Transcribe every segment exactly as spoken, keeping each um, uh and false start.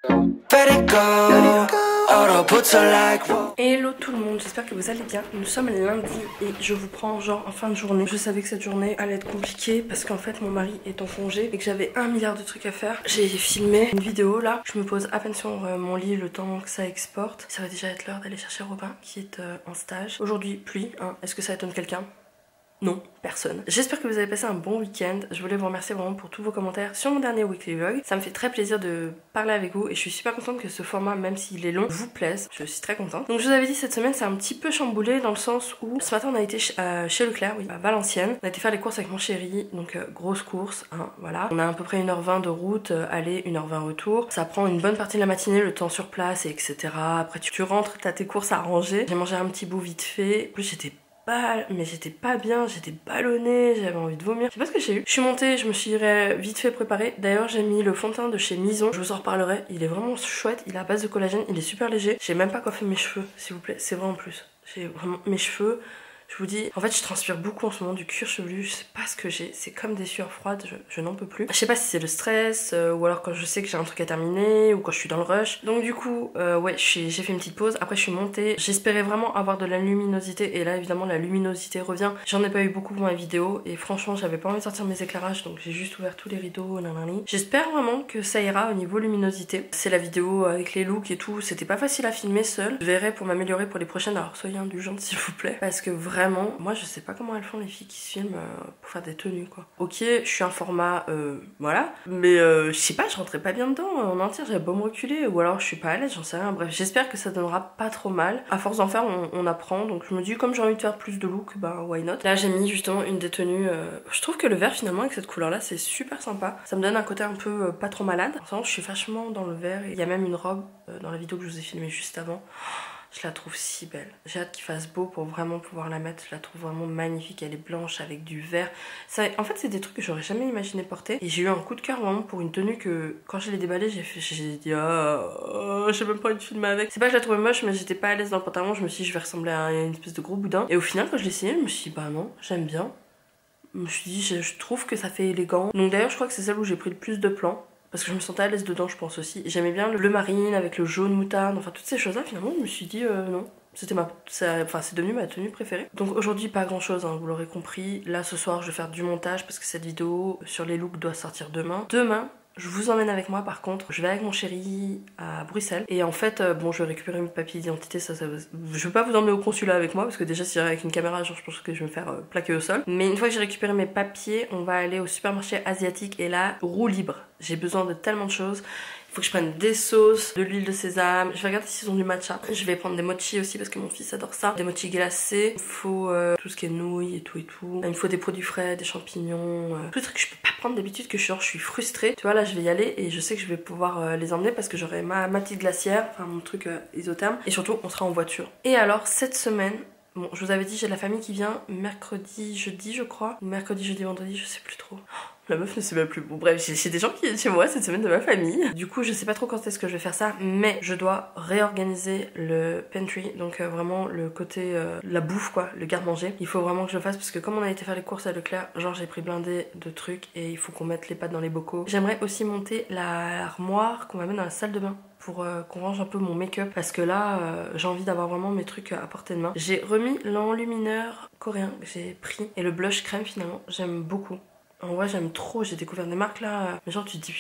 Hello tout le monde, j'espère que vous allez bien. Nous sommes lundi et je vous prends genre en fin de journée. Je savais que cette journée allait être compliquée parce qu'en fait mon mari est en congé et que j'avais un milliard de trucs à faire. J'ai filmé une vidéo là, je me pose à peine sur mon lit le temps que ça exporte. Ça va déjà être l'heure d'aller chercher Robin qui est euh, en stage. Aujourd'hui pluie, hein. Est-ce que ça étonne quelqu'un ? Non, personne. J'espère que vous avez passé un bon week-end. Je voulais vous remercier vraiment pour tous vos commentaires sur mon dernier weekly vlog. Ça me fait très plaisir de parler avec vous et je suis super contente que ce format, même s'il est long, vous plaise. Je suis très contente. Donc je vous avais dit, cette semaine c'est un petit peu chamboulé dans le sens où ce matin on a été ch euh, chez Leclerc, oui, à Valenciennes. On a été faire les courses avec mon chéri, donc euh, grosse course, hein, voilà. On a à peu près une heure vingt de route, euh, aller, une heure vingt retour. Ça prend une bonne partie de la matinée, le temps sur place, et etc. Après tu, tu rentres, t'as tes courses à ranger. J'ai mangé un petit bout vite fait. En plus j'étais Pas, mais j'étais pas bien, j'étais ballonnée, j'avais envie de vomir. Je sais pas ce que j'ai eu. Je suis montée, je me suis vite fait préparer. D'ailleurs, j'ai mis le fond de teint de chez Mison. Je vous en reparlerai. Il est vraiment chouette. Il est à base de collagène. Il est super léger. J'ai même pas coiffé mes cheveux, s'il vous plaît. C'est vrai en plus. J'ai vraiment mes cheveux. Je vous dis, en fait je transpire beaucoup en ce moment du cuir chevelu, je sais pas ce que j'ai, c'est comme des sueurs froides, je, je n'en peux plus. Je sais pas si c'est le stress, euh, ou alors quand je sais que j'ai un truc à terminer, ou quand je suis dans le rush. Donc du coup, euh, ouais, j'ai fait une petite pause, après je suis montée, j'espérais vraiment avoir de la luminosité, et là évidemment la luminosité revient. J'en ai pas eu beaucoup pour ma vidéo, et franchement j'avais pas envie de sortir mes éclairages, donc j'ai juste ouvert tous les rideaux, nanani. J'espère vraiment que ça ira au niveau luminosité. C'est la vidéo avec les looks et tout, c'était pas facile à filmer seul. Je verrai pour m'améliorer pour les prochaines, alors soyez indulgentes s'il vous plaît, parce que vraiment Vraiment, moi je sais pas comment elles font les filles qui se filment euh, pour faire des tenues quoi. Ok, je suis un format, euh, voilà, mais euh, je sais pas, je rentrais pas bien dedans en entier, j'avais beau me reculer, ou alors je suis pas à l'aise, j'en sais rien. Bref, j'espère que ça donnera pas trop mal. À force d'en faire, on, on apprend, donc je me dis comme j'ai envie de faire plus de look, bah why not. Là j'ai mis justement une des tenues, euh, je trouve que le vert finalement avec cette couleur là c'est super sympa. Ça me donne un côté un peu euh, pas trop malade. En ce moment je suis vachement dans le vert, et il y a même une robe euh, dans la vidéo que je vous ai filmée juste avant. Je la trouve si belle. J'ai hâte qu'il fasse beau pour vraiment pouvoir la mettre. Je la trouve vraiment magnifique. Elle est blanche avec du vert. Ça, en fait, c'est des trucs que j'aurais jamais imaginé porter. Et j'ai eu un coup de cœur vraiment pour une tenue que, quand je l'ai déballée, j'ai fait, j'ai dit ah, oh, j'ai même pas envie de filmer avec. C'est pas que je la trouvais moche, mais j'étais pas à l'aise dans le pantalon. Je me suis dit, je vais ressembler à une espèce de gros boudin. Et au final, quand je l'ai essayé, je me suis dit, bah non, j'aime bien. Je me suis dit, je, je trouve que ça fait élégant. Donc d'ailleurs, je crois que c'est celle où j'ai pris le plus de plans. Parce que je me sentais à l'aise dedans, je pense aussi. J'aimais bien le bleu marine avec le jaune moutarde, enfin toutes ces choses-là. Finalement, je me suis dit euh, non. C'était ma, ça, enfin c'est devenu ma tenue préférée. Donc aujourd'hui pas grand chose, hein, vous l'aurez compris. Là ce soir je vais faire du montage parce que cette vidéo sur les looks doit sortir demain. Demain je vous emmène avec moi par contre. Je vais avec mon chéri à Bruxelles. Et en fait, euh, bon je vais récupérer mes papiers d'identité. Ça, ça, je vais pas vous emmener au consulat avec moi parce que déjà si j'irai avec une caméra, genre, je pense que je vais me faire euh, plaquer au sol. Mais une fois que j'ai récupéré mes papiers, on va aller au supermarché asiatique et là, roue libre. J'ai besoin de tellement de choses. Faut que je prenne des sauces, de l'huile de sésame. Je vais regarder s'ils ont du matcha. Je vais prendre des mochis aussi parce que mon fils adore ça. Des mochis glacés. Il faut euh, tout ce qui est nouilles et tout et tout. Il me faut des produits frais, des champignons. Euh, tous les trucs que je peux pas prendre d'habitude, que je, genre, je suis frustrée. Tu vois, là je vais y aller et je sais que je vais pouvoir euh, les emmener parce que j'aurai ma, ma petite glacière, enfin mon truc euh, isotherme. Et surtout, on sera en voiture. Et alors, cette semaine, bon, je vous avais dit, j'ai de la famille qui vient mercredi, jeudi, je crois. Mercredi, jeudi, vendredi, je sais plus trop. La meuf ne sait même plus. Bon bref, j'ai des gens qui viennent chez moi cette semaine de ma famille. Du coup, je sais pas trop quand est-ce que je vais faire ça, mais je dois réorganiser le pantry. Donc euh, vraiment le côté, euh, la bouffe quoi, le garde-manger. Il faut vraiment que je le fasse parce que comme on a été faire les courses à Leclerc, genre j'ai pris blindé de trucs et il faut qu'on mette les pâtes dans les bocaux. J'aimerais aussi monter l'armoire qu'on va mettre dans la salle de bain pour euh, qu'on range un peu mon make-up parce que là euh, j'ai envie d'avoir vraiment mes trucs à portée de main. J'ai remis l'enlumineur coréen que j'ai pris et le blush crème finalement, j'aime beaucoup. En vrai j'aime trop, j'ai découvert des marques là, mais genre tu te dis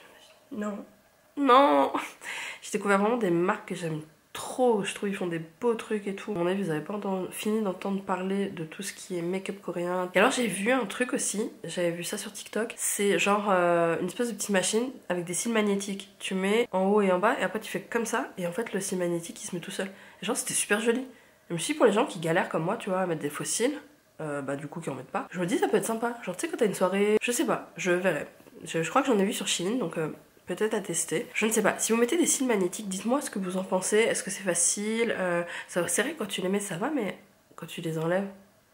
non, non. J'ai découvert vraiment des marques que j'aime trop, je trouve ils font des beaux trucs et tout. À mon avis vous avez pas entendu, fini d'entendre parler de tout ce qui est make-up coréen. Et alors j'ai vu un truc aussi, j'avais vu ça sur TikTok, c'est genre euh, une espèce de petite machine avec des cils magnétiques. Tu mets en haut et en bas et après tu fais comme ça et en fait le cil magnétique il se met tout seul. Et genre c'était super joli. Je me suis dit pour les gens qui galèrent comme moi tu vois à mettre des faux cils, Euh, bah du coup qui en mettent pas. Je me dis ça peut être sympa, genre tu sais quand t'as une soirée, je sais pas, je verrai. Je, je crois que j'en ai vu sur Shein donc euh, peut-être à tester. Je ne sais pas, si vous mettez des cils magnétiques, dites-moi ce que vous en pensez, est-ce que c'est facile, euh, c'est vrai quand tu les mets ça va mais quand tu les enlèves...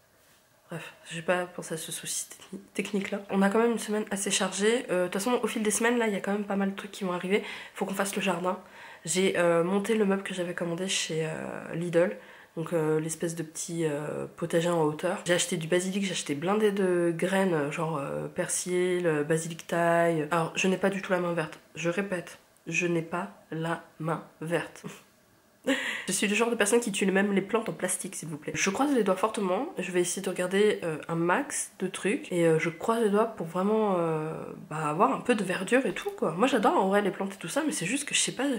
Bref, j'ai pas pensé à ce souci technique là. On a quand même une semaine assez chargée, de euh, toute façon au fil des semaines là il y a quand même pas mal de trucs qui vont arriver. Faut qu'on fasse le jardin. J'ai euh, monté le meuble que j'avais commandé chez euh, Lidl. Donc euh, l'espèce de petit euh, potager en hauteur. J'ai acheté du basilic, j'ai acheté blindé de graines, genre euh, persil, basilic thaï. Alors je n'ai pas du tout la main verte, je répète, Je n'ai pas la main verte. Je suis le genre de personne qui tue même les plantes en plastique, s'il vous plaît. Je croise les doigts fortement, je vais essayer de regarder euh, un max de trucs et euh, je croise les doigts pour vraiment euh, bah, avoir un peu de verdure et tout quoi. Moi j'adore en vrai les plantes et tout ça, mais c'est juste que je sais pas,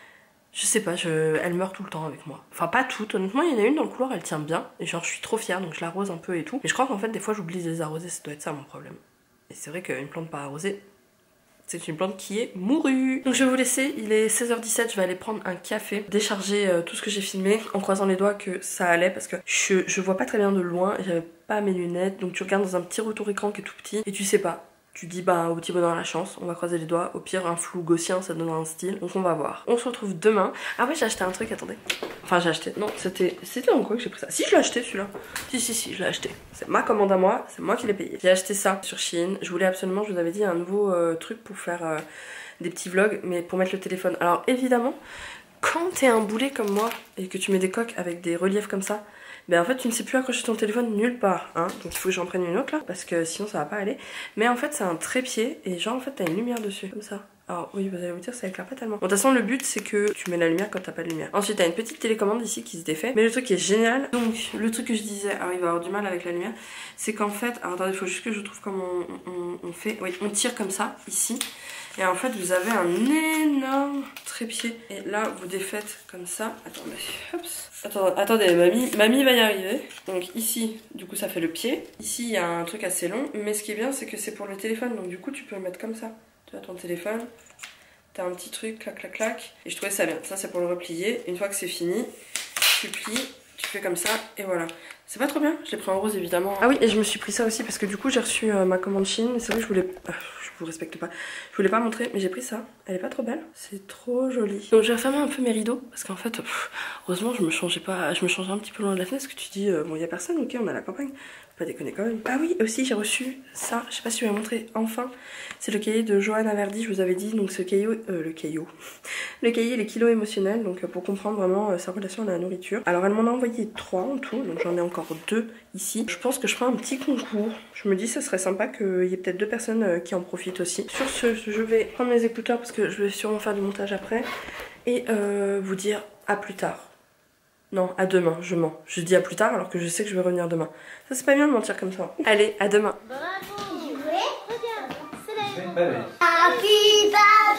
je sais pas, je... elle meurt tout le temps avec moi. Enfin pas toutes, honnêtement il y en a une dans le couloir, elle tient bien et genre je suis trop fière donc je l'arrose un peu et tout. Mais je crois qu'en fait des fois j'oublie de les arroser, ça doit être ça mon problème. Et c'est vrai qu'une plante pas arrosée, c'est une plante qui est mourue. Donc je vais vous laisser, il est seize heures dix-sept, je vais aller prendre un café, décharger euh, tout ce que j'ai filmé en croisant les doigts que ça allait parce que je, je vois pas très bien de loin et j'avais pas mes lunettes. Donc tu regardes dans un petit retour écran qui est tout petit et tu sais pas. Tu dis bah au petit bonheur la chance, on va croiser les doigts, au pire un flou gaussien ça donnera un style, donc on va voir. On se retrouve demain. Ah ouais j'ai acheté un truc, attendez. Enfin j'ai acheté, non c'était c'était en quoi que j'ai pris ça? Si je l'ai acheté celui-là. Si si si je l'ai acheté. C'est ma commande à moi, c'est moi qui l'ai payé. J'ai acheté ça sur Shein, je voulais absolument, je vous avais dit un nouveau euh, truc pour faire euh, des petits vlogs, mais pour mettre le téléphone. Alors évidemment, quand t'es un boulet comme moi et que tu mets des coques avec des reliefs comme ça, ben en fait tu ne sais plus accrocher ton téléphone nulle part hein. Donc il faut que j'en prenne une autre là parce que sinon ça va pas aller. Mais en fait c'est un trépied et genre en fait t'as une lumière dessus comme ça. Alors oui vous allez vous dire ça éclaire pas tellement. Bon de toute façon le but c'est que tu mets la lumière quand t'as pas de lumière. Ensuite t'as une petite télécommande ici qui se défait. Mais le truc qui est génial, donc le truc que je disais, alors il va avoir du mal avec la lumière, c'est qu'en fait, alors attendez il faut juste que je trouve comment on, on, on fait. Oui on tire comme ça ici. Et en fait vous avez un énorme trépied. Et là vous défaites comme ça. Attendez, hops. Attendez, attendez mamie, mamie va y arriver. Donc ici du coup ça fait le pied. Ici il y a un truc assez long. Mais ce qui est bien c'est que c'est pour le téléphone. Donc du coup tu peux le mettre comme ça. Tu as ton téléphone. T'as un petit truc, clac clac clac. Et je trouvais ça bien. Ça c'est pour le replier. Une fois que c'est fini, tu plies. Tu fais comme ça et voilà. C'est pas trop bien, je l'ai pris en rose évidemment. Ah oui et je me suis pris ça aussi parce que du coup j'ai reçu euh, ma commande Shein. Mais c'est vrai que je voulais... Euh, je vous respecte pas. Je voulais pas montrer mais j'ai pris ça. Elle est pas trop belle. C'est trop joli. Donc j'ai refermé un peu mes rideaux parce qu'en fait pff, heureusement je me changeais pas. Je me changeais un petit peu loin de la fenêtre parce que tu dis euh, bon il y a personne, ok on a la campagne. Faut pas déconner quand même. Ah oui aussi j'ai reçu ça. Je sais pas si je vais montrer enfin. C'est le cahier de Johanna Verdi, je vous avais dit. Donc ce cahier... Euh, le caillot. Le cahier les kilos émotionnels. Donc pour comprendre vraiment euh, sa relation à la nourriture. Alors elle m'en a envoyé trois en tout. Donc j'en ai encore deux ici. Je pense que je ferai un petit concours. Je me dis ça serait sympa qu'il y ait peut-être deux personnes euh, qui en profitent aussi. Sur ce, je vais prendre mes écouteurs parce que je vais sûrement faire du montage après. Et euh, vous dire à plus tard. Non, à demain, je mens. Je dis à plus tard alors que je sais que je vais revenir demain. Ça c'est pas bien de mentir comme ça. Allez, à demain. Bravo. Regarde, c'est la réponse. Happy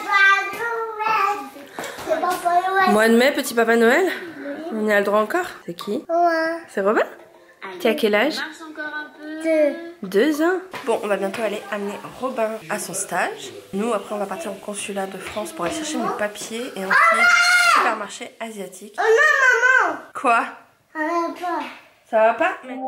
Papa Noël. Mois de mai, petit Papa Noël. On y a le droit encore. C'est qui? Ouais. C'est Robin? T'es à quel âge? Marche encore un peu. Deux. Deux ans. Bon, on va bientôt aller amener Robin à son stage. Nous, après, on va partir au consulat de France pour aller chercher mes papiers et ensuite supermarché asiatique. Oh non, maman. Quoi? Ça va pas. Ça va pas? Mais...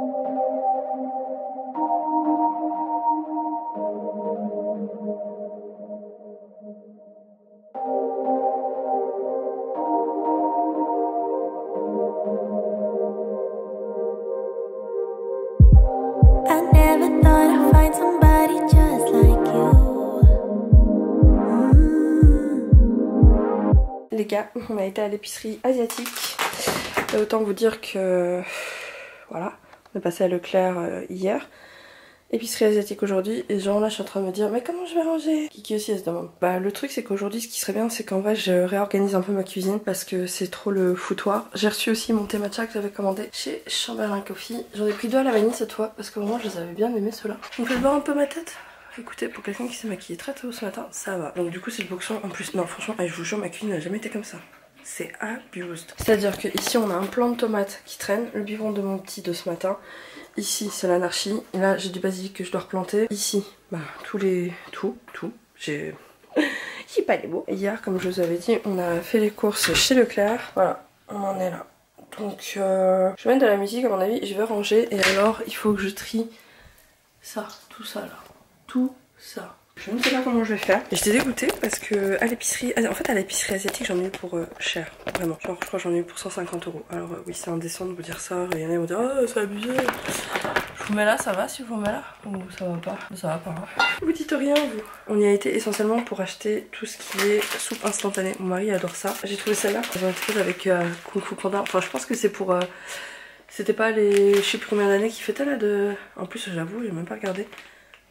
Les gars, on a été à l'épicerie asiatique. Et autant vous dire que voilà, on est passé à Leclerc euh, hier. Épicerie asiatique aujourd'hui. Et genre là je suis en train de me dire mais comment je vais ranger? Kiki aussi elle se demande. Bah le truc c'est qu'aujourd'hui ce qui serait bien c'est qu'en vrai je réorganise un peu ma cuisine parce que c'est trop le foutoir. J'ai reçu aussi mon thé matcha que j'avais commandé chez Chamberlain Coffee. J'en ai pris deux à la vanille cette fois parce que vraiment je les avais bien aimés ceux-là. On peut voir un peu ma tête? Écoutez, pour quelqu'un qui s'est maquillé très tôt ce matin, ça va. Donc du coup c'est le boxon en plus. Non franchement, je vous jure ma cuisine n'a jamais été comme ça. C'est abused. C'est-à-dire que ici on a un plant de tomates qui traîne, le biberon de mon petit de ce matin. Ici c'est l'anarchie. Et là j'ai du basilic que je dois replanter. Ici, bah tous les... tout, tout. J'ai... j'ai pas les mots. Et hier, comme je vous avais dit, on a fait les courses chez Leclerc. Voilà, on en est là. Donc euh, je vais mettre de la musique à mon avis, je vais ranger. Et alors il faut que je trie ça, tout ça là. Tout ça. Je ne sais pas comment je vais faire. Et j'étais dégoûtée parce que à l'épicerie, en fait à l'épicerie asiatique j'en ai eu pour euh, cher, vraiment. Genre je crois que j'en ai eu pour cent cinquante euros. Alors euh, oui c'est indécent de vous dire ça. Et il y en a qui vont dire oh c'est abusé. Je vous mets là, ça va si je vous mets là? Ou ça va pas? Ça va pas. Hein. Vous dites rien vous. On y a été essentiellement pour acheter tout ce qui est soupe instantanée. Mon mari adore ça. J'ai trouvé celle-là. J'en ai trouvé avec euh, Kung Fu Panda. Enfin je pense que c'est pour... Euh, c'était pas les... je sais plus combien d'années qui fêtaient là de... En plus j'avoue j'ai même pas regardé.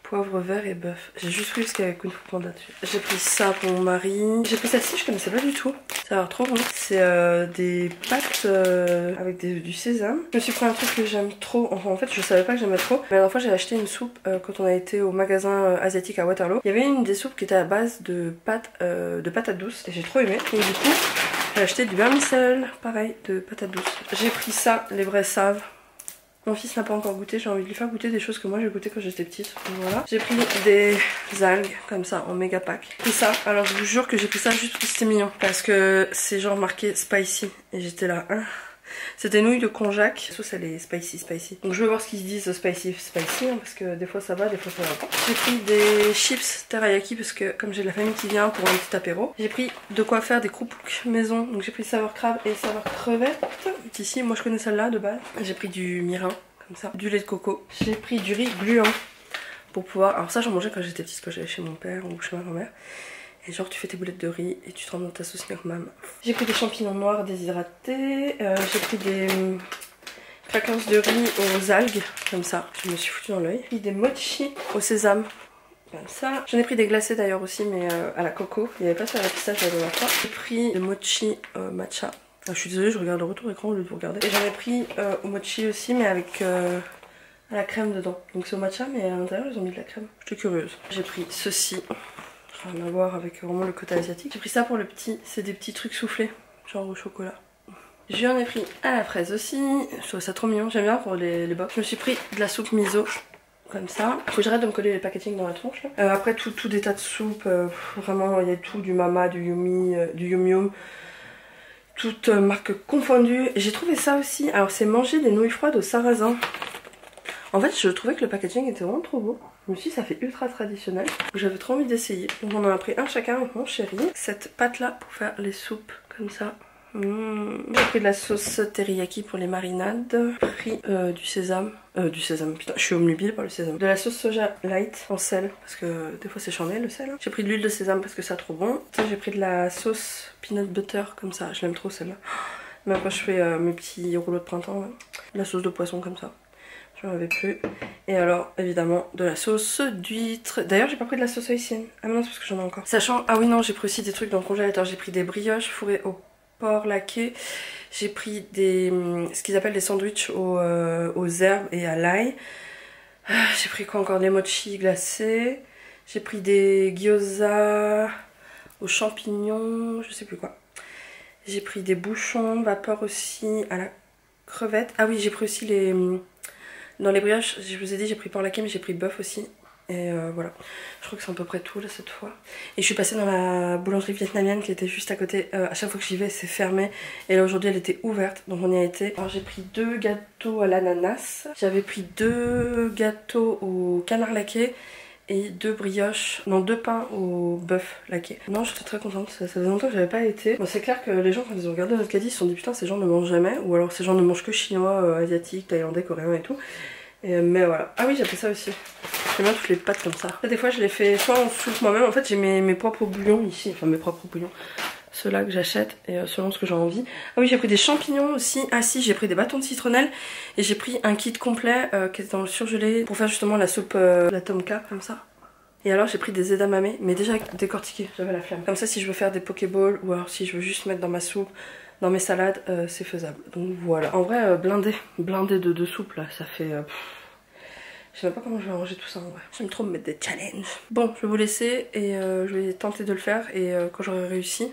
poivre vert et bœuf. J'ai juste pris parce qu'il y avait Kung Fu Panda dessus. J'ai pris ça pour mon mari. J'ai pris celle-ci, je connaissais pas du tout. Ça a l'air trop bon. C'est euh, des pâtes euh, avec des, du sésame. Je me suis pris un truc que j'aime trop. Enfin en fait je savais pas que j'aimais trop. Mais la dernière fois j'ai acheté une soupe euh, quand on a été au magasin euh, asiatique à Waterloo. Il y avait une des soupes qui était à base de pâtes, euh, de patates douces et j'ai trop aimé. Et du coup j'ai acheté du vermicelle, pareil, de patates douces. J'ai pris ça, les vrais savent. Mon fils n'a pas encore goûté, j'ai envie de lui faire goûter des choses que moi j'ai goûté quand j'étais petite. Voilà. J'ai pris des algues comme ça en méga pack. J'ai pris ça, alors je vous jure que j'ai pris ça juste parce que c'était mignon. Parce que c'est genre marqué spicy. Et j'étais là, hein. C'était nouilles de konjac. La sauce elle est spicy spicy. Donc je vais voir ce qu'ils disent spicy spicy hein, parce que des fois ça va, des fois ça va pas. J'ai pris des chips teriyaki parce que comme j'ai de la famille qui vient pour un petit apéro. J'ai pris de quoi faire des croupouks maison. Donc j'ai pris saveur crabe et saveur crevette. Ici moi je connais celle-là de base. J'ai pris du mirin comme ça, du lait de coco. J'ai pris du riz gluant pour pouvoir... Alors ça j'en mangeais quand j'étais petite, quand j'allais chez mon père ou chez ma grand-mère. Et genre tu fais tes boulettes de riz et tu te rends dans ta sauce mam. J'ai pris des champignons noirs déshydratés. Euh, j'ai pris des craquants de riz aux algues, comme ça. Je me suis foutu dans l'œil. J'ai pris des mochi au sésame, comme ça. J'en ai pris des glacés d'ailleurs aussi, mais euh, à la coco. Il n'y avait pas ça à la pistache la dernière fois. J'ai pris des mochi euh, matcha. Ah, je suis désolée, je regarde le retour écran au lieu de vous regarder. Et j'en ai pris euh, au mochi aussi, mais avec... Euh, à la crème dedans. Donc c'est au matcha, mais à l'intérieur ils ont mis de la crème. J'étais curieuse. J'ai pris ceci. Rien à voir avec vraiment le côté asiatique. J'ai pris ça pour le petit, c'est des petits trucs soufflés, genre au chocolat. J'en ai pris à la fraise aussi, je trouve ça trop mignon, j'aime bien pour les, les box. Je me suis pris de la soupe miso, comme ça. Faut que j'arrête de me coller les packaging dans la tronche. Là. Euh, après tout, tout des tas de soupes, euh, vraiment il y a tout, du mama, du yumi, euh, du yum yum. Toutes euh, marques confondues. J'ai trouvé ça aussi, alors c'est manger des nouilles froides au sarrasin. En fait je trouvais que le packaging était vraiment trop beau. Je me suis dit ça fait ultra traditionnel. J'avais trop envie d'essayer. Donc on en a pris un chacun avec mon chéri. Cette pâte là pour faire les soupes comme ça. Mmh. J'ai pris de la sauce teriyaki pour les marinades. J'ai pris euh, du sésame. Euh, du sésame, putain, je suis omnubile par le sésame. De la sauce soja light en sel. Parce que des fois c'est charmé le sel. J'ai pris de l'huile de sésame parce que c'est trop bon. J'ai pris de la sauce peanut butter comme ça. Je l'aime trop celle-là. Même quand je fais euh, mes petits rouleaux de printemps. Là. La sauce de poisson comme ça. J'en avais plus. Et alors, évidemment, de la sauce d'huître. D'ailleurs, j'ai pas pris de la sauce haïtienne. Ah mais non, c'est parce que j'en ai encore. Sachant, ah oui, non, j'ai pris aussi des trucs dans le congélateur. J'ai pris des brioches fourrées au porc laqué. J'ai pris des, ce qu'ils appellent des sandwichs aux, euh, aux herbes et à l'ail. Ah, j'ai pris quoi encore? Des mochi glacés. J'ai pris des gyoza aux champignons. Je sais plus quoi. J'ai pris des bouchons vapeur aussi à la crevette. Ah oui, j'ai pris aussi les... Dans les brioches, je vous ai dit j'ai pris porc laqué mais j'ai pris bœuf aussi. Et euh, voilà, je crois que c'est à peu près tout là cette fois. Et je suis passée dans la boulangerie vietnamienne qui était juste à côté. Euh, à chaque fois que j'y vais c'est fermé. Et là aujourd'hui elle était ouverte donc on y a été. Alors j'ai pris deux gâteaux à l'ananas. J'avais pris deux gâteaux au canard laqué. Et deux brioches, non deux pains au bœuf laqué. Non j'étais très contente, ça, ça faisait longtemps que j'avais pas été. Bon, c'est clair que les gens quand ils ont regardé notre caddie ils se sont dit putain ces gens ne mangent jamais. Ou alors ces gens ne mangent que chinois, euh, asiatiques, thaïlandais, coréens et tout. Et, mais voilà. Ah oui j'ai fait ça aussi. J'aime bien toutes les pâtes comme ça. Là, des fois je les fais soit en soupe moi-même. En fait j'ai mes, mes propres bouillons ici. Enfin mes propres bouillons. Ceux-là que j'achète et euh, selon ce que j'ai envie. Ah oui j'ai pris des champignons aussi. Ah si j'ai pris des bâtons de citronnelle. Et j'ai pris un kit complet euh, qui est dans le surgelé. Pour faire justement la soupe euh, la tomka comme ça. Et alors j'ai pris des edamame, mais déjà décortiqués, j'avais la flemme. Comme ça si je veux faire des pokéballs ou alors si je veux juste mettre dans ma soupe, dans mes salades, euh, c'est faisable. Donc voilà. En vrai, euh, blindé, blindé de deux soupes là, ça fait... Euh, je sais même pas comment je vais arranger tout ça en vrai. J'aime trop me mettre des challenges. Bon, je vais vous laisser et euh, je vais tenter de le faire et euh, quand j'aurai réussi,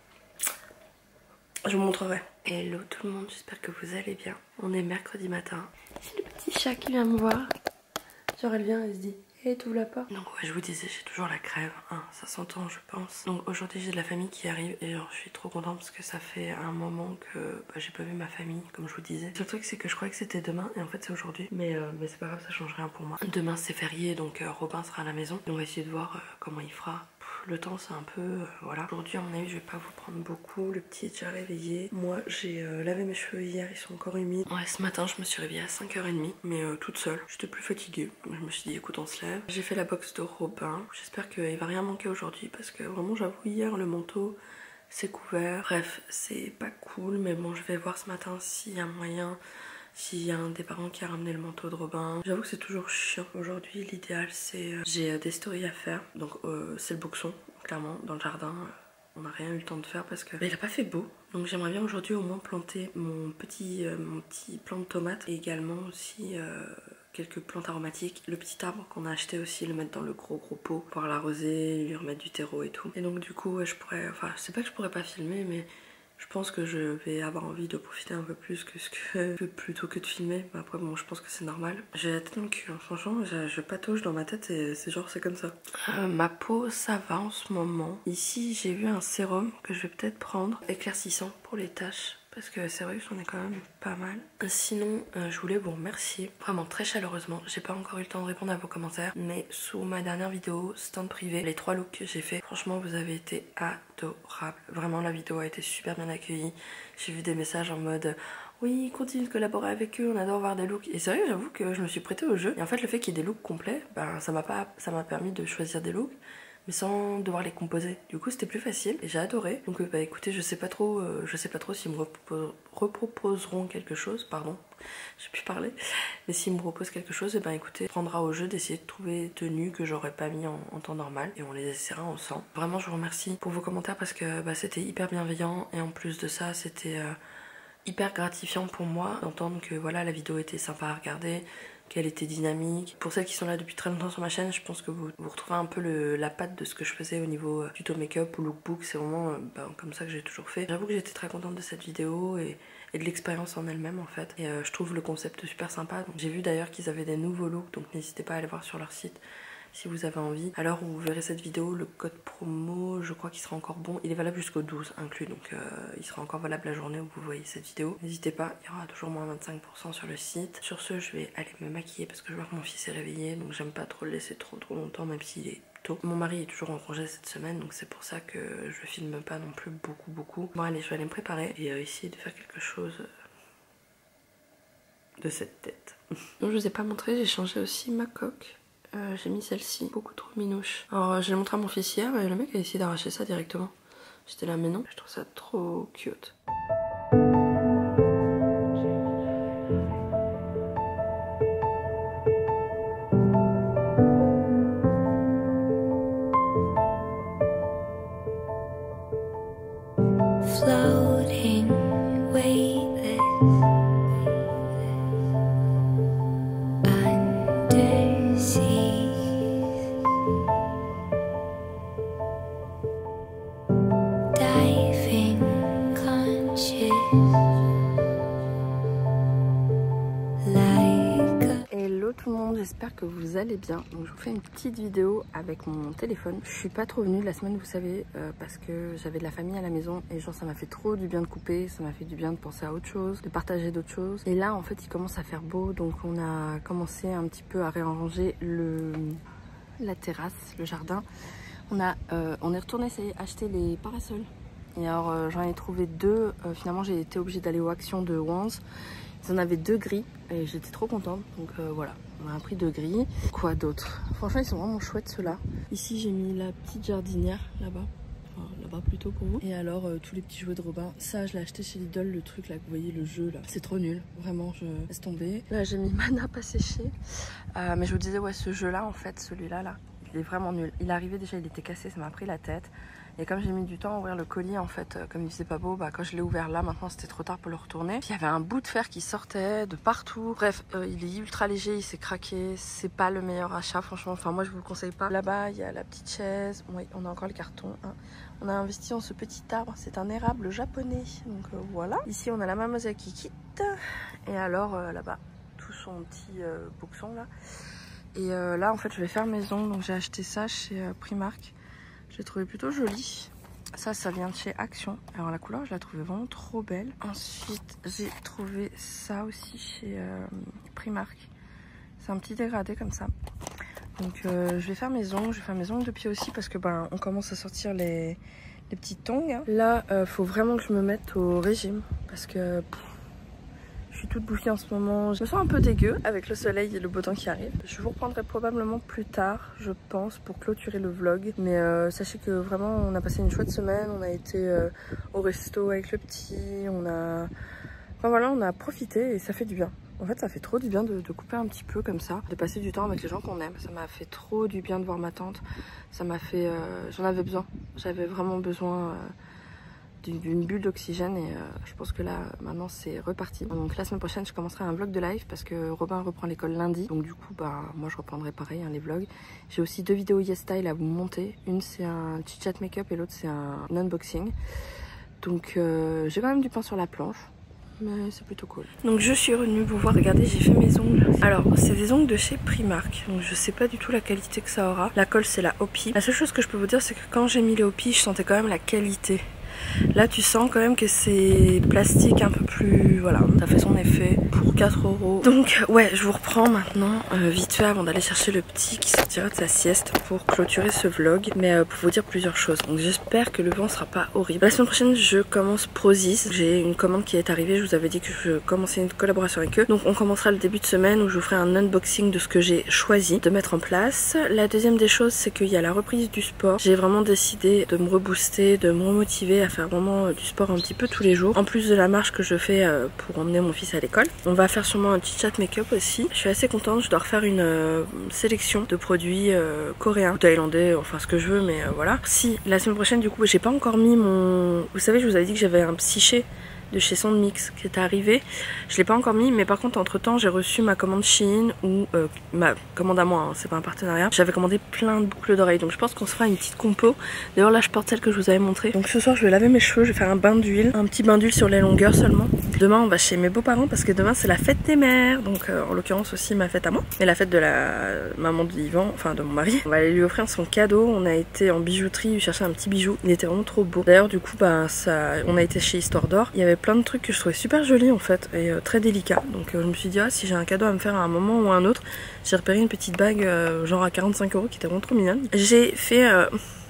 je vous montrerai. Hello tout le monde, j'espère que vous allez bien. On est mercredi matin. C'est le petit chat qui vient me voir. Genre elle vient, elle se dit... Et t'ouvres la porte. Donc ouais je vous disais j'ai toujours la crève, hein, ça s'entend je pense. Donc aujourd'hui j'ai de la famille qui arrive et genre, je suis trop contente parce que ça fait un moment que bah, j'ai pas vu ma famille comme je vous disais. Le truc c'est que je croyais que c'était demain et en fait c'est aujourd'hui. Mais, euh, mais c'est pas grave ça change rien pour moi. Demain c'est férié donc euh, Robin sera à la maison. Et on va essayer de voir euh, comment il fera. Le temps c'est un peu euh, voilà. Aujourd'hui à mon avis je vais pas vous prendre beaucoup. Le petit est déjà réveillé. Moi j'ai euh, lavé mes cheveux hier, ils sont encore humides. Ouais ce matin je me suis réveillée à cinq heures trente mais euh, toute seule. J'étais plus fatiguée. Je me suis dit écoute on se lève. J'ai fait la box de Robin. J'espère qu'il va rien manquer aujourd'hui parce que vraiment j'avoue hier le manteau c'est couvert. Bref c'est pas cool mais bon je vais voir ce matin s'il y a moyen S'il y a un des parents qui a ramené le manteau de Robin. J'avoue que c'est toujours chiant. Aujourd'hui, l'idéal c'est... Euh, j'ai euh, des stories à faire. Donc euh, c'est le boxon, clairement, dans le jardin. Euh, on n'a rien eu le temps de faire parce que bah, il a pas fait beau. Donc j'aimerais bien aujourd'hui au moins planter mon petit, euh, mon petit plant de tomate. Et également aussi euh, quelques plantes aromatiques. Le petit arbre qu'on a acheté aussi, le mettre dans le gros gros pot. Pouvoir l'arroser, lui remettre du terreau et tout. Et donc du coup, ouais, je pourrais... Enfin, je sais pas que je pourrais pas filmer, mais... Je pense que je vais avoir envie de profiter un peu plus que ce que, que plutôt que de filmer. Mais après bon, je pense que c'est normal. J'ai la tête dans le cul, hein. Franchement, je, je patauge dans ma tête et c'est genre c'est comme ça. Euh, ma peau, ça va en ce moment. Ici, j'ai vu un sérum que je vais peut-être prendre, éclaircissant pour les taches. Parce que c'est vrai que j'en ai quand même pas mal. Sinon, euh, je voulais vous remercier vraiment très chaleureusement. J'ai pas encore eu le temps de répondre à vos commentaires, mais sous ma dernière vidéo stand privé, les trois looks que j'ai fait, franchement vous avez été adorables. Vraiment la vidéo a été super bien accueillie. J'ai vu des messages en mode oui, continue de collaborer avec eux, on adore voir des looks. Et c'est vrai, j'avoue que je me suis prêtée au jeu. Et en fait le fait qu'il y ait des looks complets, ben, ça m'a pas, ça m'a permis de choisir des looks, mais sans devoir les composer. Du coup c'était plus facile et j'ai adoré. Donc bah écoutez, je sais pas trop euh, je sais pas trop s'ils me repro reproposeront quelque chose, pardon, j'ai pu parler, mais s'ils me proposent quelque chose, et ben écoutez, prendra au jeu d'essayer de trouver des tenues que j'aurais pas mis en, en temps normal et on les essaiera ensemble. Vraiment je vous remercie pour vos commentaires parce que bah, c'était hyper bienveillant et en plus de ça c'était euh, hyper gratifiant pour moi d'entendre que voilà la vidéo était sympa à regarder, qu'elle était dynamique. Pour celles qui sont là depuis très longtemps sur ma chaîne, je pense que vous, vous retrouvez un peu le, la patte de ce que je faisais au niveau euh, tuto make-up ou lookbook. C'est vraiment euh, bah, comme ça que j'ai toujours fait. J'avoue que j'étais très contente de cette vidéo et, et de l'expérience en elle-même en fait. Et euh, je trouve le concept super sympa. J'ai vu d'ailleurs qu'ils avaient des nouveaux looks, donc n'hésitez pas à aller voir sur leur site si vous avez envie. Alors où vous verrez cette vidéo, le code promo, je crois qu'il sera encore bon. Il est valable jusqu'au douze inclus, donc euh, il sera encore valable la journée où vous voyez cette vidéo. N'hésitez pas, il y aura toujours moins vingt-cinq pour cent sur le site. Sur ce, je vais aller me maquiller parce que je vois que mon fils est réveillé, donc j'aime pas trop le laisser trop trop longtemps, même s'il est tôt. Mon mari est toujours en congé cette semaine, donc c'est pour ça que je filme pas non plus beaucoup beaucoup. Bon allez, je vais aller me préparer et euh, essayer de faire quelque chose de cette tête. Donc je vous ai pas montré, j'ai changé aussi ma coque. Euh, j'ai mis celle-ci, beaucoup trop minouche. Alors je l'ai montré à mon fils hier et le mec a essayé d'arracher ça directement. J'étais là mais non, je trouve ça trop cute. Floating, weightless, undersea, diving, conscious, like a... Hello tout le monde, j'espère que vous allez bien. Donc je vous fais une petite vidéo avec mon téléphone. Je suis pas trop venue la semaine, vous savez, euh, parce que j'avais de la famille à la maison et genre ça m'a fait trop du bien de couper, ça m'a fait du bien de penser à autre chose, de partager d'autres choses. Et là en fait il commence à faire beau, donc on a commencé un petit peu à réarranger le la terrasse, le jardin. On a euh, on est retourné essayer acheter les parasols. Et alors euh, j'en ai trouvé deux. Euh, finalement j'ai été obligée d'aller aux actions de Wands. Ils en avaient deux gris et j'étais trop contente. Donc euh, voilà, on a pris deux gris. Quoi d'autre? Franchement ils sont vraiment chouettes ceux-là. Ici j'ai mis la petite jardinière là-bas. Enfin, là-bas plutôt pour vous. Et alors euh, tous les petits jouets de Robin. Ça je l'ai acheté chez Lidl, le truc là que vous voyez, le jeu là. C'est trop nul, vraiment je laisse tomber. Là j'ai mis ma nappe à sécher. Euh, mais je vous disais ouais, ce jeu là en fait, celui-là là, il est vraiment nul. Il est arrivé déjà, il était cassé, ça m'a pris la tête. Et comme j'ai mis du temps à ouvrir le colis, en fait, euh, comme il faisait pas beau, bah, quand je l'ai ouvert là, maintenant c'était trop tard pour le retourner. Puis il y avait un bout de fer qui sortait de partout. Bref, euh, il est ultra léger, il s'est craqué. C'est pas le meilleur achat, franchement. Enfin, moi je vous le conseille pas. Là-bas, il y a la petite chaise. Oui, on a encore le carton. Hein. On a investi en ce petit arbre. C'est un érable japonais. Donc euh, voilà. Ici, on a la mademoiselle qui quitte. Et alors euh, là-bas, tout son petit euh, boxon là. Et euh, là, en fait, je vais faire maison. Donc j'ai acheté ça chez euh, Primark. Je l'ai trouvé plutôt joli. Ça, ça vient de chez Action. Alors la couleur, je la trouvais vraiment trop belle. Ensuite, j'ai trouvé ça aussi chez euh, Primark. C'est un petit dégradé comme ça. Donc euh, je vais faire mes ongles. Je vais faire mes ongles de pied aussi parce que ben on commence à sortir les, les petites tongs. Hein. Là, euh, faut vraiment que je me mette au régime parce que... Pff, je suis toute bouffie en ce moment, je me sens un peu dégueu avec le soleil et le beau temps qui arrive. Je vous reprendrai probablement plus tard, je pense, pour clôturer le vlog. Mais euh, sachez que vraiment, on a passé une chouette semaine, on a été euh, au resto avec le petit, on a... Enfin voilà, on a profité et ça fait du bien. En fait, ça fait trop du bien de, de couper un petit peu comme ça, de passer du temps avec les gens qu'on aime. Ça m'a fait trop du bien de voir ma tante. Ça m'a fait... Euh, j'en avais besoin. J'avais vraiment besoin euh, d'une bulle d'oxygène et euh, je pense que là, maintenant, c'est reparti. Donc la semaine prochaine, je commencerai un vlog de live parce que Robin reprend l'école lundi. Donc du coup, bah, moi, je reprendrai pareil, hein, les vlogs. J'ai aussi deux vidéos YesStyle à vous monter. Une, c'est un chit-chat make-up et l'autre, c'est un unboxing. Donc euh, j'ai quand même du pain sur la planche. Mais c'est plutôt cool. Donc je suis revenue vous voir, regardez, j'ai fait mes ongles. Alors c'est des ongles de chez Primark. Donc je sais pas du tout la qualité que ça aura. La colle c'est la O P I. La seule chose que je peux vous dire c'est que quand j'ai mis les O P I, je sentais quand même la qualité. Là tu sens quand même que c'est plastique un peu plus... Voilà, ça fait son effet pour quatre euros. Donc ouais, je vous reprends maintenant euh, vite fait avant d'aller chercher le petit qui sortira de sa sieste pour clôturer ce vlog. Mais euh, pour vous dire plusieurs choses. Donc j'espère que le vent sera pas horrible. La semaine prochaine je commence Prozis. J'ai une commande qui est arrivée. Je vous avais dit que je commençais une collaboration avec eux. Donc on commencera le début de semaine où je vous ferai un unboxing de ce que j'ai choisi de mettre en place. La deuxième des choses c'est qu'il y a la reprise du sport. J'ai vraiment décidé de me rebooster, de me remotiver à faire vraiment du sport un petit peu tous les jours. En plus de la marche que je fais pour emmener mon fils à l'école. On va faire sûrement un petit chat make-up aussi. Je suis assez contente, je dois refaire une euh, sélection de produits euh, coréens, thaïlandais, enfin ce que je veux, mais euh, voilà. Si la semaine prochaine du coup j'ai pas encore mis mon... Vous savez je vous avais dit que j'avais un psyché de chez Soundmix qui est arrivé. Je l'ai pas encore mis, mais par contre entre temps j'ai reçu ma commande Shein ou euh, ma commande à moi, hein, c'est pas un partenariat. J'avais commandé plein de boucles d'oreilles, donc je pense qu'on se fera une petite compo. D'ailleurs là je porte celle que je vous avais montrée. Donc ce soir je vais laver mes cheveux, je vais faire un bain d'huile, un petit bain d'huile sur les longueurs seulement. Demain on va chez mes beaux-parents parce que demain c'est la fête des mères, donc euh, en l'occurrence aussi ma fête à moi, et la fête de la maman d'Yvan, enfin de mon mari. On va aller lui offrir son cadeau. On a été en bijouterie lui chercher un petit bijou, il était vraiment trop beau. D'ailleurs du coup bah ça, on a été chez Histoire d'Or, il y avait plein de trucs que je trouvais super jolis en fait et euh, très délicats. Donc euh, je me suis dit ah si j'ai un cadeau à me faire à un moment ou à un autre, j'ai repéré une petite bague euh, genre à quarante-cinq euros qui était vraiment trop mignonne. J'ai fait euh...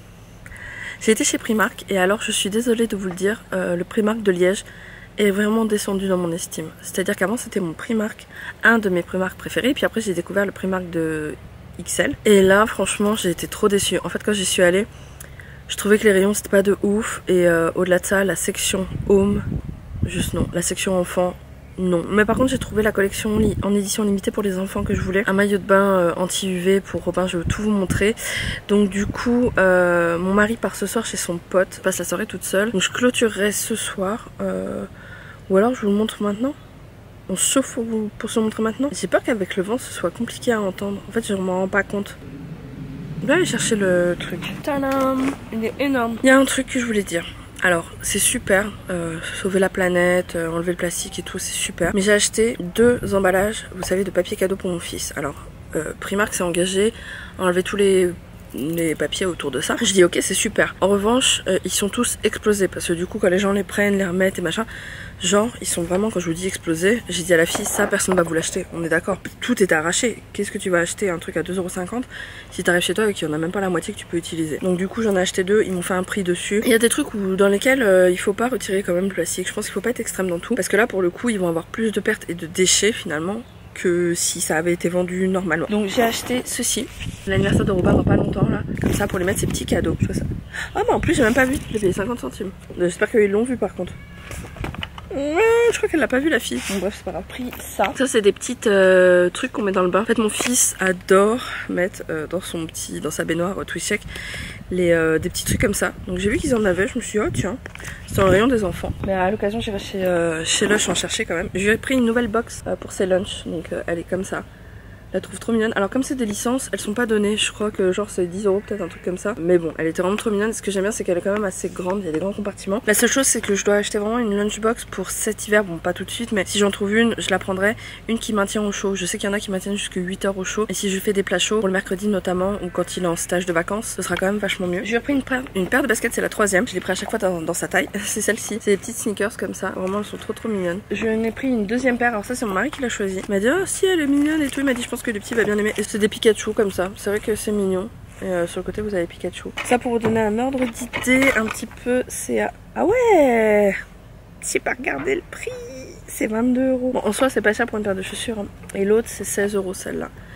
j'ai été chez Primark et alors je suis désolée de vous le dire, euh, le Primark de Liège est vraiment descendu dans mon estime. C'est-à-dire qu'avant c'était mon Primark, un de mes Primark préférés, puis après j'ai découvert le Primark de X L et là franchement j'ai été trop déçue. En fait quand j'y suis allée, je trouvais que les rayons c'était pas de ouf et euh, au-delà de ça la section home, juste non. La section enfant, non. Mais par contre j'ai trouvé la collection en édition limitée pour les enfants que je voulais. Un maillot de bain euh, anti-U V pour Robin, je veux tout vous montrer. Donc du coup euh, mon mari part ce soir chez son pote, passe la soirée toute seule. Donc je clôturerai ce soir euh, ou alors je vous le montre maintenant. On se chauffe pour, pour se montrer maintenant. J'ai peur qu'avec le vent ce soit compliqué à entendre. En fait je m'en rends pas compte. Je vais aller chercher le truc. Tadam! Il est énorme. Il y a un truc que je voulais dire. Alors c'est super, euh, sauver la planète, euh, enlever le plastique et tout, c'est super. Mais j'ai acheté deux emballages, vous savez, de papier cadeau pour mon fils. Alors euh, Primark s'est engagé à enlever tous les, les papiers autour de ça. Je dis ok, c'est super. En revanche, euh, ils sont tous explosés parce que du coup quand les gens les prennent, les remettent et machin, genre ils sont vraiment, quand je vous dis explosés, j'ai dit à la fille ça personne va vous l'acheter, on est d'accord. Tout est arraché. Qu'est-ce que tu vas acheter un truc à deux euros cinquante si t'arrives chez toi et qu'il n'y en a même pas la moitié que tu peux utiliser. Donc du coup j'en ai acheté deux, ils m'ont fait un prix dessus. Il y a des trucs où, dans lesquels euh, il faut pas retirer quand même le plastique. Je pense qu'il faut pas être extrême dans tout parce que là pour le coup ils vont avoir plus de pertes et de déchets finalement que si ça avait été vendu normalement. Donc j'ai acheté ceci, l'anniversaire de Robin dans pas longtemps là, comme ça pour lui mettre ses petits cadeaux. Je ça. Ah mais en plus j'ai même pas vu, j'ai payé cinquante centimes. J'espère qu'ils l'ont vu par contre. Je crois qu'elle l'a pas vu la fille. Bon bref c'est pas grave. Pris ça. Ça c'est des petites euh, trucs qu'on met dans le bain. En fait mon fils adore mettre euh, dans son petit, dans sa baignoire euh, Twist Check les euh, des petits trucs comme ça. Donc j'ai vu qu'ils en avaient. Je me suis dit oh tiens, c'est dans le rayon des enfants. Mais à l'occasion j'irai chez euh, chez Lush en chercher quand même. J'ai pris une nouvelle box euh, pour ses lunchs. Donc euh, elle est comme ça. Je la trouve trop mignonne. Alors comme c'est des licences, elles sont pas données. Je crois que genre c'est dix euros peut-être, un truc comme ça. Mais bon, elle était vraiment trop mignonne. Ce que j'aime bien c'est qu'elle est quand même assez grande. Il y a des grands compartiments. La seule chose c'est que je dois acheter vraiment une lunchbox pour cet hiver. Bon pas tout de suite, mais si j'en trouve une, je la prendrai. Une qui maintient au chaud. Je sais qu'il y en a qui maintiennent jusqu'à huit heures au chaud. Et si je fais des plats chauds, pour le mercredi notamment, ou quand il est en stage de vacances, ce sera quand même vachement mieux. Je lui ai pris une paire, une paire de baskets, c'est la troisième. Je l'ai pris à chaque fois dans, dans sa taille. C'est celle-ci. C'est des petites sneakers comme ça. Vraiment elles sont trop trop mignonnes. Je lui ai pris une deuxième paire. Alors ça c'est mon mari qui l'a choisi. Il m'a dit oh si elle est mignonne et tout. Il m'a dit je pense que le petit va bien aimer. C'est des Pikachu comme ça, c'est vrai que c'est mignon. Et euh, sur le côté vous avez Pikachu. Ça pour vous donner un ordre d'idée un petit peu, c'est à... Ah ouais, j'ai pas regardé le prix, c'est vingt-deux euros. Bon en soi c'est pas cher pour une paire de chaussures hein. Et l'autre c'est seize euros celle-là.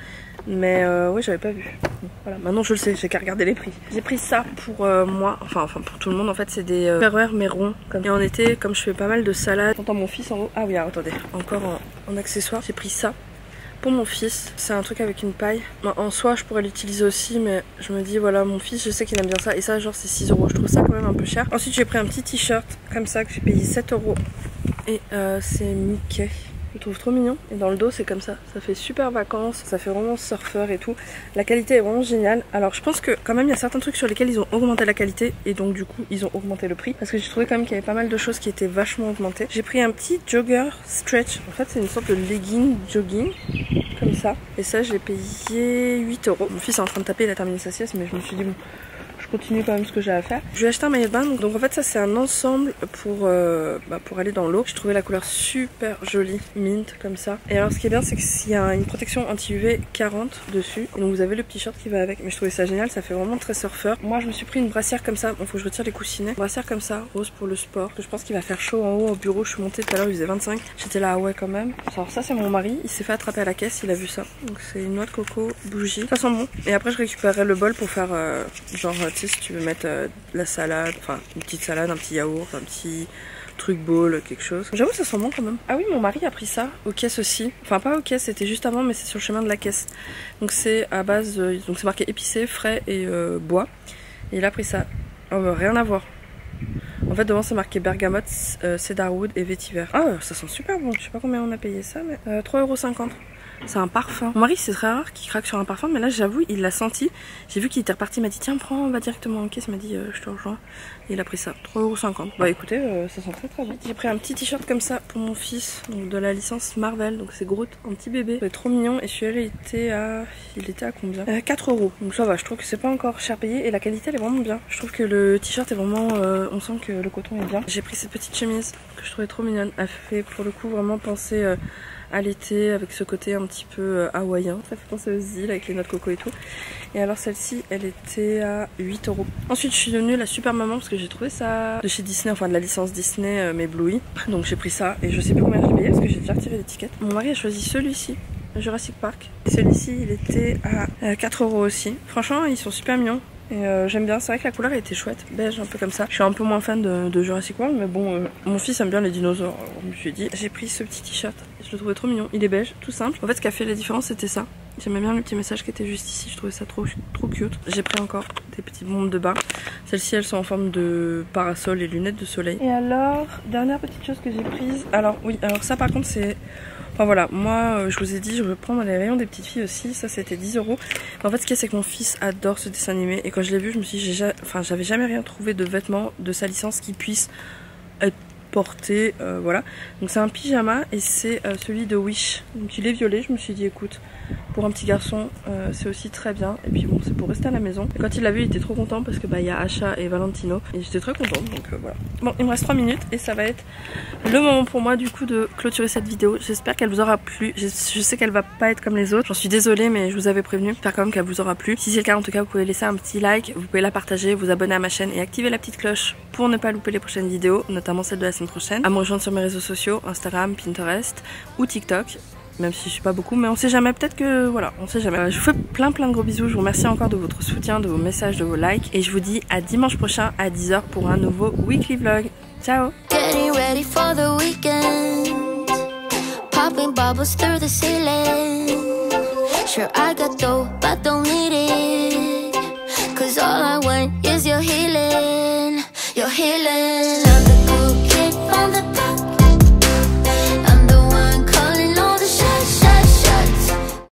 Mais euh, oui, j'avais pas vu. Bon, voilà, maintenant je le sais, j'ai qu'à regarder les prix. J'ai pris ça pour euh, moi, enfin, enfin pour tout le monde en fait. C'est des euh, Tupperware mais ronds. Comme... Et en été, comme je fais pas mal de salades, j'entends mon fils en haut. Ah oui, alors, attendez, encore en, en accessoire, j'ai pris ça. Pour mon fils, c'est un truc avec une paille. Moi, en soi, je pourrais l'utiliser aussi, mais je me dis, voilà, mon fils, je sais qu'il aime bien ça. Et ça, genre, c'est six euros. Je trouve ça quand même un peu cher. Ensuite, j'ai pris un petit t-shirt comme ça que j'ai payé sept euros. Et euh, c'est Mickey. Je le trouve trop mignon. Et dans le dos, c'est comme ça. Ça fait super vacances. Ça fait vraiment surfeur et tout. La qualité est vraiment géniale. Alors, je pense que quand même, il y a certains trucs sur lesquels ils ont augmenté la qualité. Et donc, du coup, ils ont augmenté le prix. Parce que j'ai trouvé quand même qu'il y avait pas mal de choses qui étaient vachement augmentées. J'ai pris un petit jogger stretch. En fait, c'est une sorte de legging jogging. Comme ça. Et ça, je l'ai payé huit euros. Mon fils est en train de taper, il a terminé sa sieste. Mais je me suis dit, bon, je continue quand même ce que j'ai à faire. Je lui ai acheté un maillot de bain. Donc en fait ça c'est un ensemble pour, euh, bah, pour aller dans l'eau. J'ai trouvé la couleur super jolie, mint comme ça. Et alors ce qui est bien c'est qu'il y a une protection anti-U V quarante dessus. Et donc vous avez le petit short qui va avec. Mais je trouvais ça génial, ça fait vraiment très surfeur. Moi je me suis pris une brassière comme ça. Bon faut que je retire les coussinets. Une brassière comme ça, rose pour le sport. Je pense qu'il va faire chaud en haut au bureau. Je suis montée tout à l'heure, il faisait vingt-cinq. J'étais là, ah ouais quand même. Alors ça c'est mon mari, il s'est fait attraper à la caisse, il a vu ça. Donc c'est une noix de coco, bougie. Ça sent bon. Et après je récupérerai le bol pour faire euh, genre tu sais si tu veux mettre euh, de la salade, enfin une petite salade, un petit yaourt, un petit truc bowl, quelque chose. J'avoue ça sent bon quand même. Ah oui mon mari a pris ça aux caisses aussi. Enfin pas aux caisses, c'était juste avant mais c'est sur le chemin de la caisse. Donc c'est à base, euh, donc c'est marqué épicé, frais et euh, bois. Et il a pris ça. Oh, bah, rien à voir. En fait devant c'est marqué bergamote, euh, cedarwood et vétiver. Ah ça sent super bon. Je sais pas combien on a payé ça mais euh, trois euros cinquante. C'est un parfum. Mon mari c'est très rare qu'il craque sur un parfum mais là j'avoue il l'a senti. J'ai vu qu'il était reparti, il m'a dit tiens prends, on va directement en caisse. Il m'a dit euh, je te rejoins. Et il a pris ça, trois euros cinquante. Bah écoutez euh, ça sent très très bien. J'ai pris un petit t-shirt comme ça pour mon fils, donc de la licence Marvel. Donc c'est Groot, un petit bébé. C'est trop mignon et celui-là il était à... Il était à combien euh, quatre euros. Donc ça va, je trouve que c'est pas encore cher payé et la qualité elle est vraiment bien. Je trouve que le t-shirt est vraiment... Euh, on sent que le coton est bien. J'ai pris cette petite chemise que je trouvais trop mignonne. Elle fait pour le coup vraiment penser... Euh, à l'été avec ce côté un petit peu euh, hawaïen, ça fait penser aux îles avec les noix de coco et tout. Et alors celle-ci elle était à huit euros. Ensuite je suis devenue la super maman parce que j'ai trouvé ça de chez Disney, enfin de la licence Disney euh, mais Bluey. Donc j'ai pris ça et je sais plus combien j'ai payé parce que j'ai déjà retiré l'étiquette. Mon mari a choisi celui-ci, Jurassic Park. Celui-ci il était à quatre euros aussi. Franchement ils sont super mignons. Et euh, j'aime bien, c'est vrai que la couleur elle était chouette, beige un peu comme ça. Je suis un peu moins fan de, de Jurassic World mais bon, euh, mon fils aime bien les dinosaures. Alors, je me suis dit, j'ai pris ce petit t-shirt, je le trouvais trop mignon, il est beige, tout simple. En fait ce qui a fait la différence c'était ça. J'aimais bien le petit message qui était juste ici, je trouvais ça trop, trop cute. J'ai pris encore des petites bombes de bain. Celles-ci elles sont en forme de parasol et lunettes de soleil. Et alors, dernière petite chose que j'ai prise, alors oui, alors ça par contre c'est... Enfin voilà, moi je vous ai dit je veux prendre les rayons des petites filles aussi, ça c'était dix euros. En fait ce qu'il y a c'est que mon fils adore ce dessin animé et quand je l'ai vu je me suis dit, j'ai, enfin j'avais jamais rien trouvé de vêtements de sa licence qui puisse être porté, euh, voilà. Donc c'est un pyjama et c'est euh, celui de Wish. Donc il est violet, je me suis dit écoute, pour un petit garçon euh, c'est aussi très bien. Et puis bon c'est pour rester à la maison. Et quand il l'a vu il était trop content parce que bah il y a Asha et Valentino et j'étais très contente donc euh, voilà. Bon il me reste trois minutes et ça va être le moment pour moi du coup de clôturer cette vidéo. J'espère qu'elle vous aura plu. Je, je sais qu'elle va pas être comme les autres, j'en suis désolée mais je vous avais prévenu. J'espère quand même qu'elle vous aura plu. Si c'est le cas en tout cas vous pouvez laisser un petit like, vous pouvez la partager, vous abonner à ma chaîne et activer la petite cloche pour ne pas louper les prochaines vidéos, notamment celle de la semaine prochaine. À me rejoindre sur mes réseaux sociaux, Instagram, Pinterest ou TikTok. Même si je suis pas beaucoup, mais on sait jamais, peut-être que voilà, on sait jamais. Je vous fais plein plein de gros bisous, je vous remercie encore de votre soutien, de vos messages, de vos likes et je vous dis à dimanche prochain à dix heures pour un nouveau weekly vlog. Ciao. Getting ready for the weekend. Popping bubbles through the ceiling. Sure I got dough, but don't